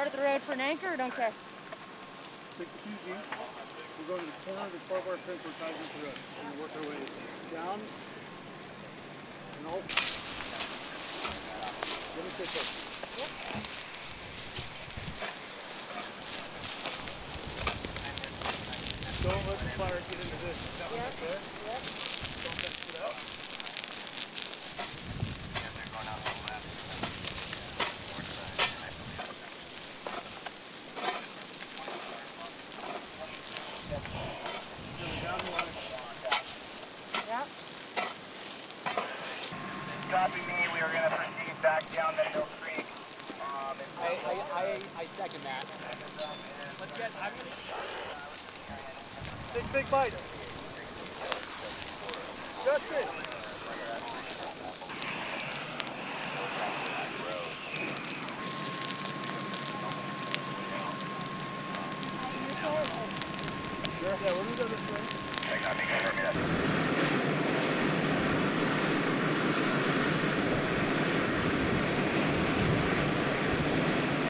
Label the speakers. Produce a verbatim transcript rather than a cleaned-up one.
Speaker 1: part of the road for an anchor or don't care?
Speaker 2: Take the fuse in. We'll go to the corner of the barbed wire fence where it ties into the road. And we'll work our way down and over. Let me take this. Yep. Don't let the fire get into this. Is that
Speaker 1: yep.
Speaker 2: Right there?
Speaker 1: Yep.
Speaker 2: Don't mess it up.
Speaker 1: Yep.
Speaker 3: Copy me. We are going to proceed back down that Hill Creek. Um,
Speaker 4: I, I, I, I second that. Let's get, I'm going to...
Speaker 2: Take big bite. Justin. Yeah, we're